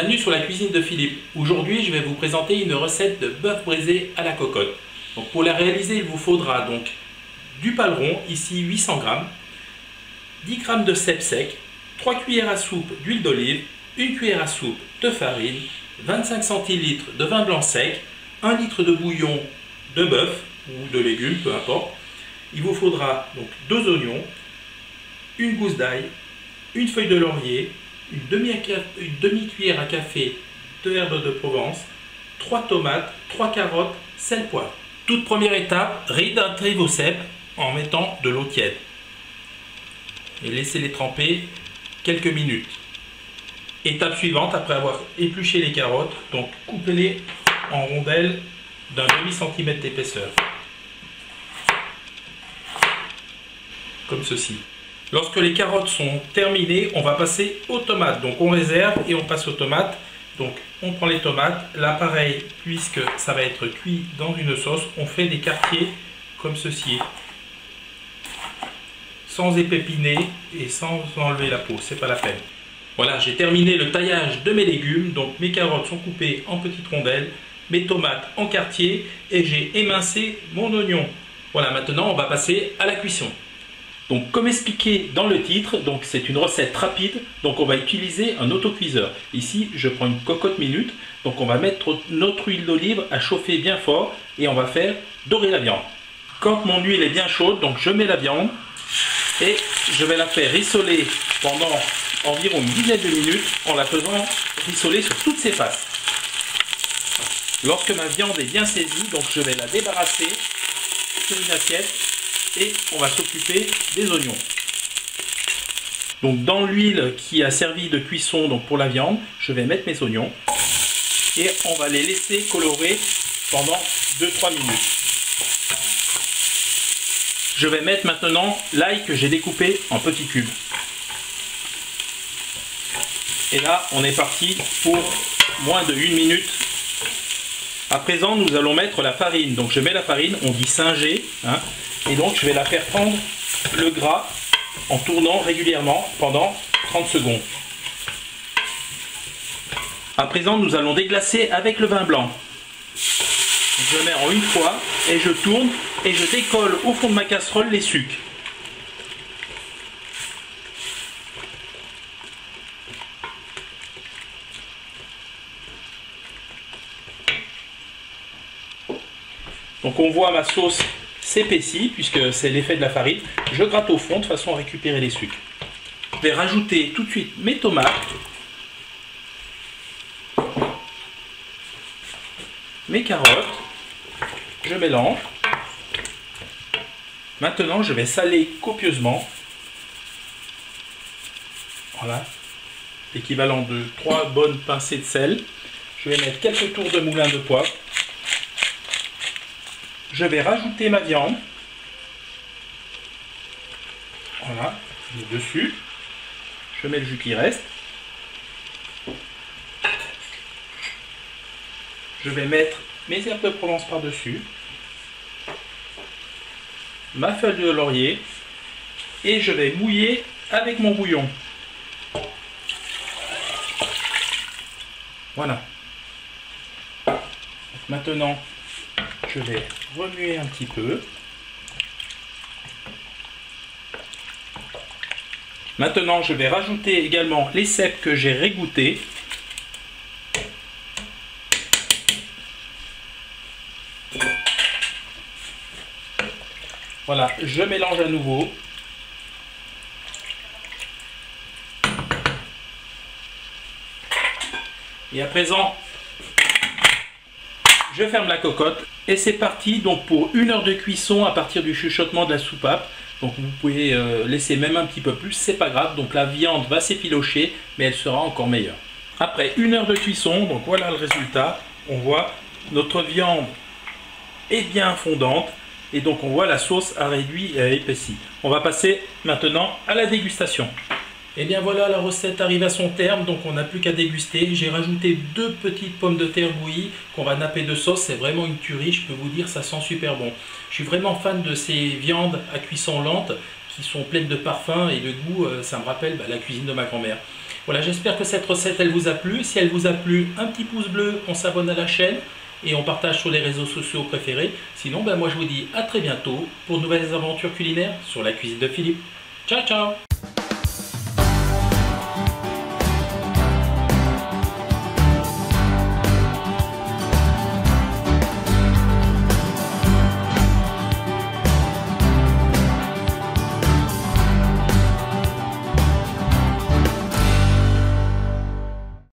Bienvenue sur la cuisine de Philippe. Aujourd'hui, je vais vous présenter une recette de bœuf braisé à la cocotte. Donc, pour la réaliser, il vous faudra donc du paleron, ici 800 g, 10 g de cèpe sec, 3 cuillères à soupe d'huile d'olive, 1 cuillère à soupe de farine, 25 centilitres de vin blanc sec, 1 litre de bouillon de bœuf ou de légumes, peu importe. Il vous faudra donc 2 oignons, une gousse d'ail, une feuille de laurier, une demi-cuillère à café de herbes de Provence, 3 tomates, 3 carottes, sel, poivre. Toute première étape, réhydrater vos cèpes en mettant de l'eau tiède et laissez-les tremper quelques minutes. Étape suivante, après avoir épluché les carottes, donc coupez-les en rondelles d'un demi-centimètre d'épaisseur, comme ceci. Lorsque les carottes sont terminées, on va passer aux tomates. Donc on réserve et on passe aux tomates. Donc on prend les tomates. Là pareil, puisque ça va être cuit dans une sauce, on fait des quartiers comme ceci, sans épépiner et sans enlever la peau, c'est pas la peine. Voilà, j'ai terminé le taillage de mes légumes. Donc mes carottes sont coupées en petites rondelles, mes tomates en quartiers et j'ai émincé mon oignon. Voilà, maintenant on va passer à la cuisson. Donc comme expliqué dans le titre, donc c'est une recette rapide, donc on va utiliser un autocuiseur. Ici je prends une cocotte minute, donc on va mettre notre huile d'olive à chauffer bien fort et on va faire dorer la viande. Quand mon huile est bien chaude, donc je mets la viande et je vais la faire rissoler pendant environ une dizaine de minutes en la faisant rissoler sur toutes ses faces. Lorsque ma viande est bien saisie, donc je vais la débarrasser sur une assiette et on va s'occuper des oignons. Donc dans l'huile qui a servi de cuisson donc pour la viande, je vais mettre mes oignons et on va les laisser colorer pendant 2-3 minutes. Je vais mettre maintenant l'ail que j'ai découpé en petits cubes. Et là, on est parti pour moins de 1 minute. À présent, nous allons mettre la farine. Donc je mets la farine, on dit singer, hein. Et donc je vais la faire prendre le gras en tournant régulièrement pendant 30 secondes. À présent, nous allons déglacer avec le vin blanc. Je mets en une fois et je tourne et je décolle au fond de ma casserole les sucs. Donc on voit ma sauce s'épaissit puisque c'est l'effet de la farine. Je gratte au fond de façon à récupérer les sucres. Je vais rajouter tout de suite mes tomates, mes carottes, je mélange. Maintenant je vais saler copieusement. Voilà, l'équivalent de 3 bonnes pincées de sel. Je vais mettre quelques tours de moulin de poivre. Je vais rajouter ma viande. Voilà, je mets dessus. Je mets le jus qui reste. Je vais mettre mes herbes de Provence par-dessus. Ma feuille de laurier. Et je vais mouiller avec mon bouillon. Voilà. Donc maintenant, je vais remuer un petit peu. Maintenant, je vais rajouter également les cèpes que j'ai régoutées. Voilà, je mélange à nouveau. Et à présent, je ferme la cocotte. Et c'est parti donc pour 1 heure de cuisson à partir du chuchotement de la soupape. Donc vous pouvez laisser même un petit peu plus, c'est pas grave. Donc la viande va s'effilocher, mais elle sera encore meilleure. Après 1 heure de cuisson, donc voilà le résultat. On voit notre viande est bien fondante et donc on voit la sauce a réduit et a épaissi. On va passer maintenant à la dégustation. Et bien voilà, la recette arrive à son terme, donc on n'a plus qu'à déguster. J'ai rajouté 2 petites pommes de terre bouillies qu'on va napper de sauce. C'est vraiment une tuerie, je peux vous dire, ça sent super bon. Je suis vraiment fan de ces viandes à cuisson lente qui sont pleines de parfums et de goût. Ça me rappelle la cuisine de ma grand-mère. Voilà, j'espère que cette recette elle vous a plu. Si elle vous a plu, un petit pouce bleu, on s'abonne à la chaîne et on partage sur les réseaux sociaux préférés. Sinon, moi je vous dis à très bientôt pour de nouvelles aventures culinaires sur la cuisine de Philippe. Ciao ciao!